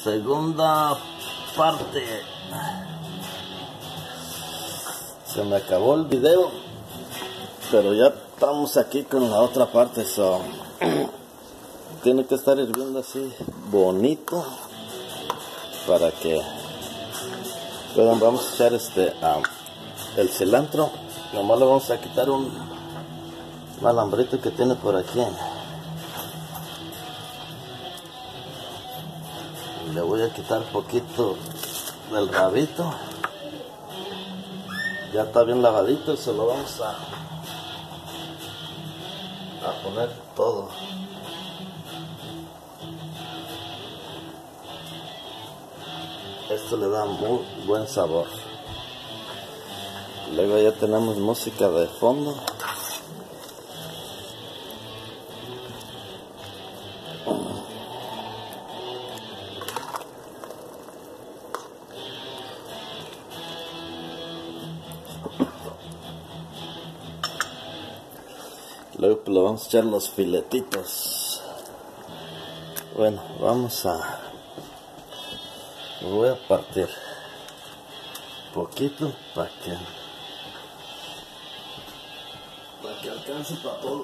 segunda parte. Se me acabó el video, pero ya estamos aquí con la otra parte. Tiene que estar hirviendo así bonito para que puedan. Vamos a echar el cilantro. Nomás le vamos a quitar un alambrito que tiene por aquí. Le voy a quitar un poquito del rabito. Ya está bien lavadito y se lo vamos a poner todo. Esto le da muy buen sabor. Luego ya tenemos música de fondo. Luego pues, le vamos a echar los filetitos. Bueno, voy a partir poquito para que alcance para todo.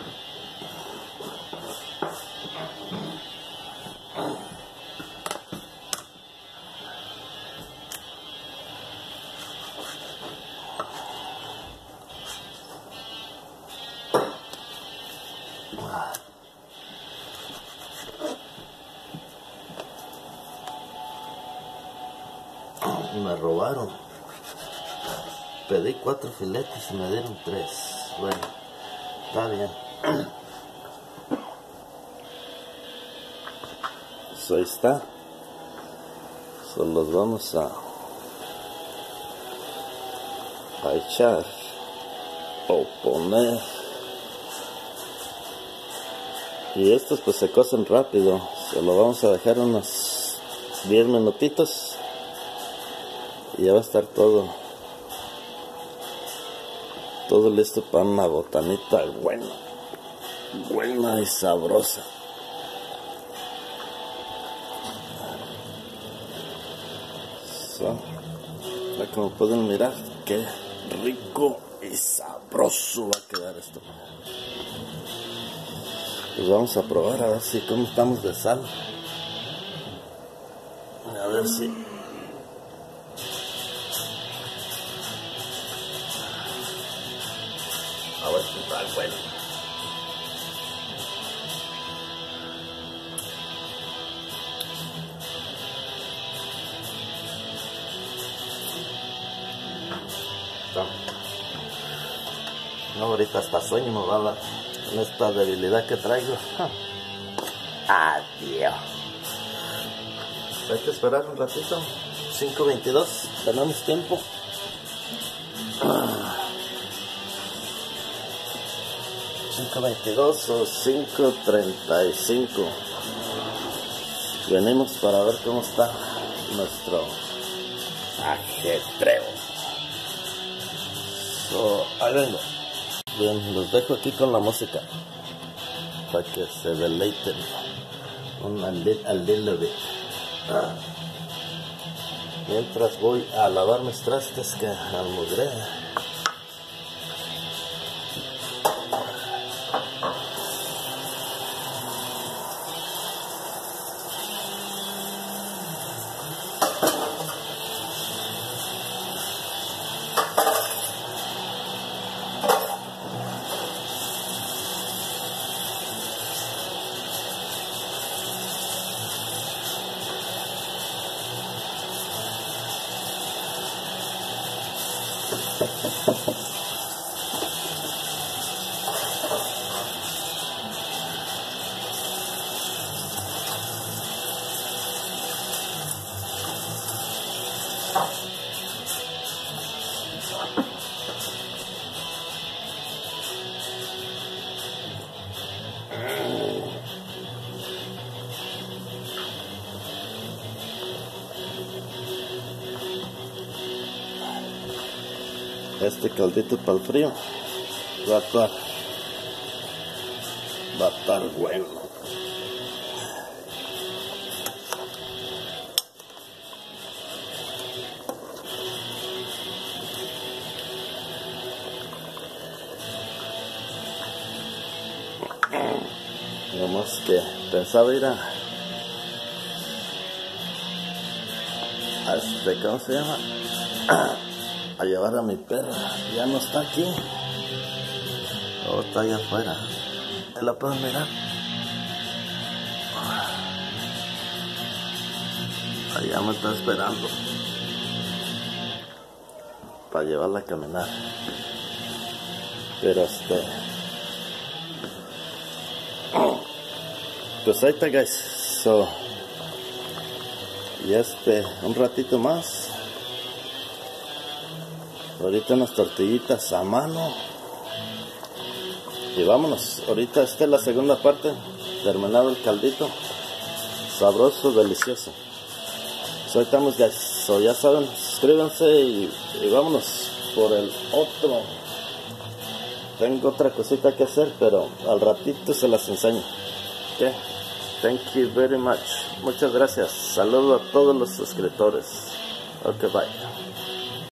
Me robaron. Pedí 4 filetes y me dieron 3. Bueno, está bien. Pues ahí está. Los vamos a echar o poner. Y estos pues se cocen rápido. Se lo vamos a dejar unos 10 minutitos. Y ya va a estar todo listo para una botanita buena y sabrosa. Como pueden mirar, qué rico y sabroso va a quedar esto. Pues vamos a probar a ver si cómo estamos de sal. A ver si está bueno. No, ahorita hasta sueño me va a dar con esta debilidad que traigo. Adiós. Hay que esperar un ratito. 5:22, tenemos tiempo. 5:22 o 5:35. Venimos para ver cómo está nuestro ajetreo. Ahí vengo. Bien, los dejo aquí con la música para que se deleiten a little bit. Mientras voy a lavar mis trastes que almugré. Este caldito para el frío va a estar bueno. Nomás que pensaba ir a ¿cómo se llama? A llevar a mi perra. Ya no está aquí. Oh, está allá afuera. ¿La pueden mirar? Allá me está esperando para llevarla a caminar. Pero pues ahí está, guys. So, y un ratito más. Ahorita unas tortillitas a mano. Y vámonos. Ahorita esta es la segunda parte. Terminado el caldito. Sabroso, delicioso. So, ahí estamos, guys. So, ya saben, suscríbanse y vámonos por el otro. Tengo otra cosita que hacer, pero al ratito se las enseño. Ok. Thank you very much. Muchas gracias. Saludo a todos los suscriptores. Ok, bye.